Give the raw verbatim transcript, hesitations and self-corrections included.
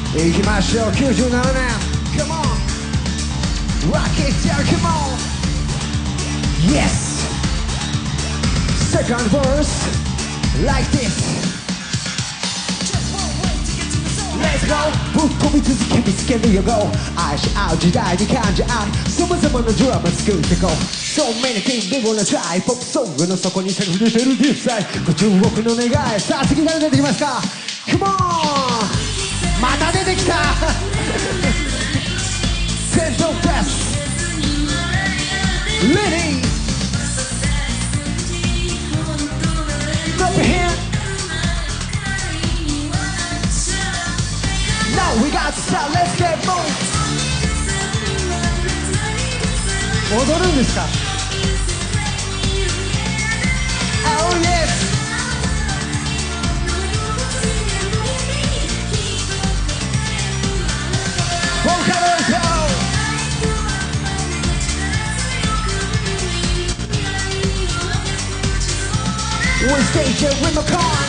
行きましょうきゅうじゅうななねん Come on Rock it down come on Yes Second verse Like this Let's go ぶっ飛び続け見つけるよ Go 愛し合う時代に感じ合い様々なドラマ作ってこう So many things we wanna try ポップソングの底に咲き出てるディープサイご注目の願いさあ次誰出てきますか Come on また出てきたセントフェス Ready Clap your hand Now we got to start, let's get moved 踊るんですか Oh yes Vocalers go We stage it with my car